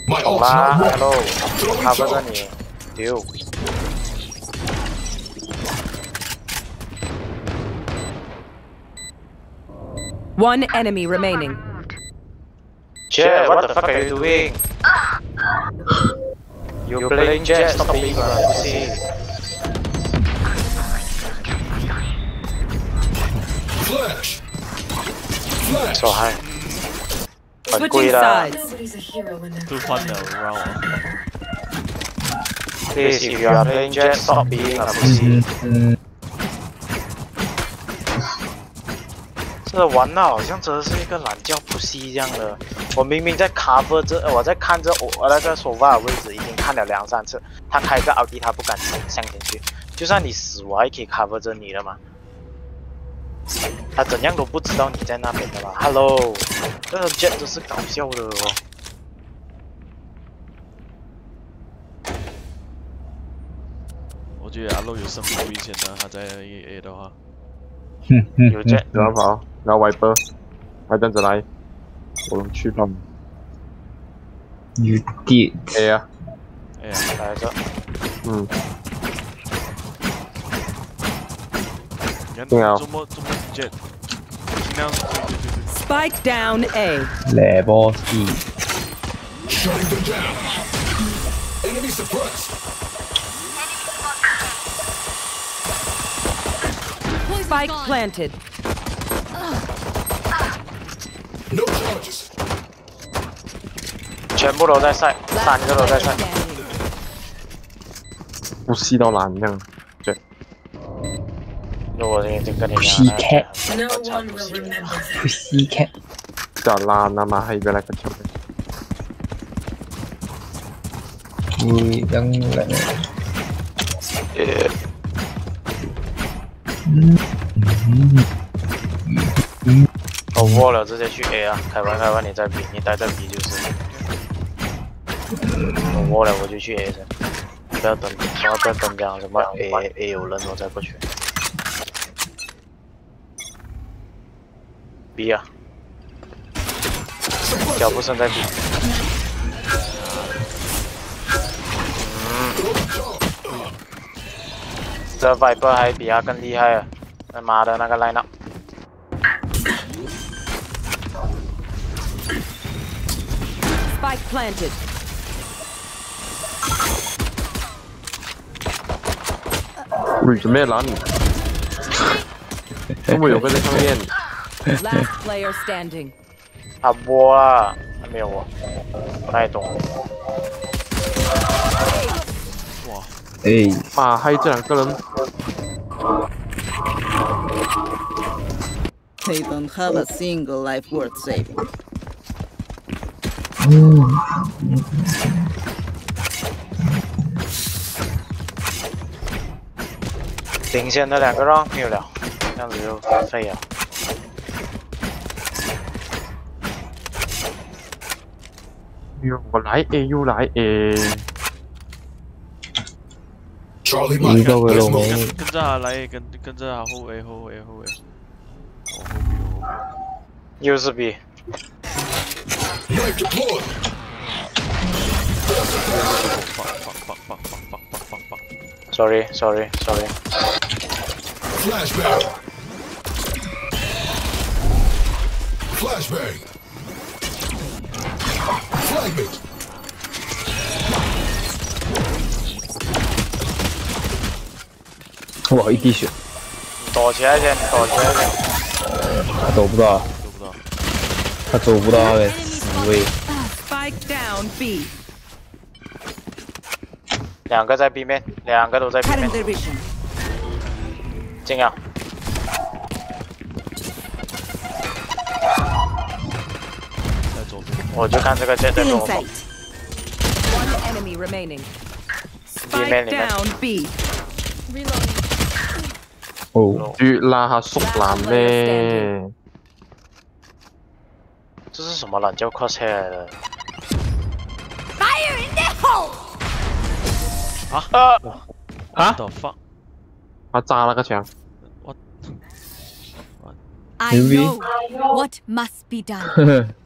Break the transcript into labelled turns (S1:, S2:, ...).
S1: 懂啦 ，Hello， 他不是你，丢。
S2: One enemy remaining.
S1: Jet, what the fuck are you doing? You playing Jet? Stop being a pussy.
S3: Flash.
S1: So high.
S2: Switching sides.
S4: Too fun now, round.
S1: Please, if you are playing Jet, stop being a pussy. 这玩到好像真的是一个懒觉pussy这样的。我明明在 cover 这，我在看着我那个手把的位置，已经看了2、3次。他开个奥迪，他不敢向前去。就算你死，我还可以 cover 着你了嘛。他怎样都不知道你在那边的嘛。Hello， 这个 Jet 都是搞笑的哦。
S4: 我觉得阿洛有生命危险的，他在 A 的话。
S1: 有 Jet，
S5: 不要跑，然后 Viper， 还等着来，我们去吧。
S6: You did。
S5: A 啊，
S4: 哎呀，
S1: 来着。
S5: 嗯。
S4: 你看
S5: 对啊
S4: 这么 Jet， 尽量对。
S2: Spike down A.
S6: Level C。
S3: Shutting them down. Enemy suppressed.
S2: Spike planted.
S3: No charges.
S1: 全部都在赛，3个都在赛。
S5: 不细到烂这样，对。
S1: 我已经跟你讲
S6: Pussycat
S1: 了。
S6: Pussycat。
S5: 就烂啊嘛，係個那個球。
S6: 你等等。
S1: 我窝了，直接去 A 啊！开完你再 B， 你待在 B 就是。我窝了，我就去 A 噻，不要等，然后不要等讲什么 A 有人我再过去。B 啊，脚步声在 B。这 Viper 还比他更厉害啊！他妈的那个 line
S2: Spike planted.
S5: 喂，准备拦你。后面有个在上面。
S2: Last player standing.
S1: 他窝啊，还没有窝，不太懂。
S4: 哇！
S6: 哎，
S5: 妈，还有这2个人。
S7: They don't have a single life worth saving.
S1: 领先的2个 round 没有了，这样子就废了。
S5: 我來 A 又來 A。
S3: Charlie
S6: 一
S3: Mike
S6: 個
S3: at
S6: 會
S3: best
S6: 龍
S3: moment.
S6: 尾。
S4: 跟着他来，跟着他后 A 后 A 后 A。哦，后 B 后 B。
S1: 又是 B。
S3: Knife deployed.
S1: Sorry.
S3: Flashbang. Flashbang. Flagmate.
S6: 哇，一滴血。
S1: 躲起来先，躲起来先。
S6: 他走不到，
S4: 走不到。
S6: 他走不到哎，死位。
S2: Spike down B.
S1: 2个在 B 面，2个都在 B 面。进啊！
S4: 在左边。
S1: 我就看这个 Jet 在跟我跑。
S2: One enemy remaining. Spike down B.
S6: 哦，
S5: 絕啦，下縮爛咩？
S1: 这是什么懒觉 crosshair 来的？
S2: Fire in the hole.
S4: 啊 ？The fuck？
S5: 他炸那個牆。
S4: What？
S8: I know what must be done.